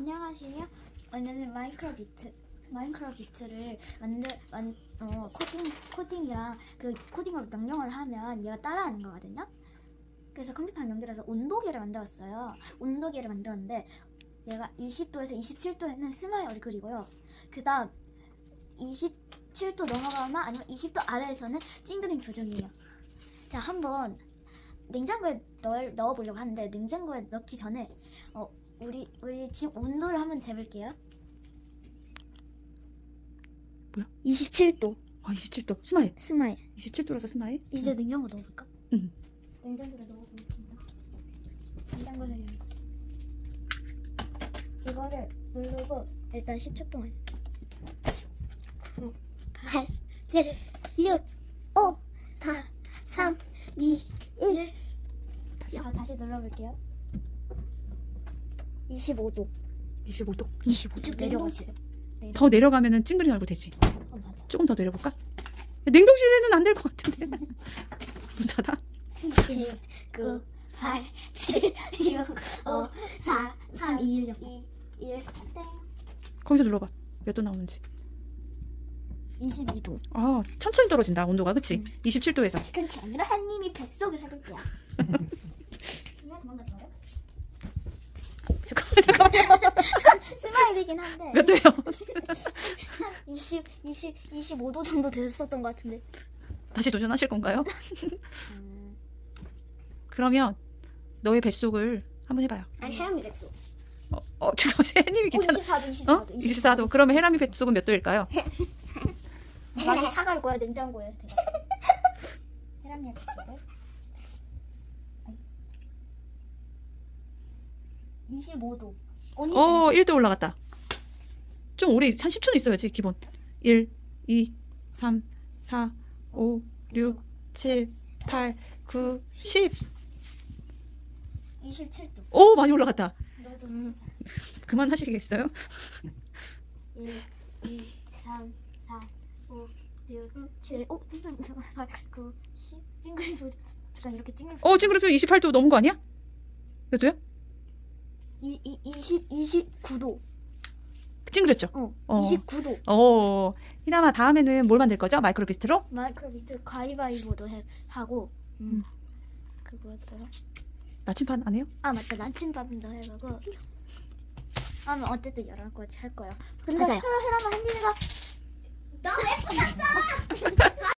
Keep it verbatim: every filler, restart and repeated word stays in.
안녕하세요. 오늘은 마인크래프트 마인크래프트를 만들 만 어, 코딩 코딩이랑 그 코딩으로 명령을 하면 얘가 따라하는 거거든요. 그래서 컴퓨터랑 연결해서 온도계를 만들었어요. 온도계를 만들었는데 얘가 이십 도에서 이십칠 도에는 스마일 얼굴이고요. 그다음 이십칠 도 넘어가거나 아니면 이십 도 아래에서는 찡그린 표정이에요. 자, 한번 냉장고에 넣, 넣어보려고 하는데 냉장고에 넣기 전에 어, 우리 우리 집 온도를 한번 재볼게요. 뭐야? 이십칠 도. 아, 이십칠 도. 스마일. 스마일. 이십칠 도라서 스마일. 이제 응. 냉장고 넣어볼까? 응. 냉장고에 넣어보겠습니다. 냉장고를 열고 이거를 누르고 일단 십 초 동안 구, 팔, 칠, 육, 오, 사, 삼, 이, 일. 자, 다시 눌러볼게요. 이십오 도. 이십오 도. 이십오 도 내려가지. 더 내려가면은 찡그린 얼굴 되지. 어, 맞아. 조금 더 내려볼까? 냉동실에는 안 될 것 같은데. 문 닫아. 십, 구, 팔, 칠, 육, 오, 사, 삼, 이, 일, 땡. 거기서 눌러봐. 몇 도 나오는지. 이십이 도. 아, 천천히 떨어진다 온도가. 그치? 응. 이십칠 도에서. 그렇지 않으라 한님이 뱃속을 해볼게요. 그냥 도망갔어요? 잠깐만, 잠깐만. 스마일이긴 한데 몇 도예요? 이십, 이십, 이십오 도 정도 됐었던 것 같은데. 다시 도전하실 건가요? 음... 그러면 너의 뱃속을 한번 해봐요. 아니, 해람이 뱃속. 어, 어 잠깐만. 혜님이 괜찮아. 이십사 도, 이십사 도. 어? 이십사 도. 그러면 혜람이 뱃속은 몇 도일까요? 많이 차갈 거야, 냉장고에. 해람이 뱃속을. 이십오 도. 어, 일 도 올라갔다. 좀 오래, 한 십 초는 있어야지, 기본. 일, 이, 삼, 사, 오, 육, 칠, 팔, 구, 십. 이십칠 도. 오, 많이 올라갔다. 너도. 그만 하시겠어요? 일, 이, 삼, 사, 오, 육, 칠, 오, 찡그리, 팔, 구, 십. 찡그리 보자. 잠깐, 이렇게 찡그리. 어, 지금 그래도 이십팔 도 넘은 거 아니야? 몇 도야? 이, 이, 이십, 이십구 도. 찡그렸죠? 어, 어. 이십구 도. 어, 희남아, 다음에는 뭘 만들 거죠? 마이크로비스트로? 마이크로비스트 가위바위보도 해, 하고, 음. 음. 그 뭐였더라? 나침반 안 해요? 아, 맞다. 나침반도 해보고. 아마 어쨌든 여러 가지 할 거예요. 근데 맞아요. 헤라마 햇님이가 너 왜 붙였어?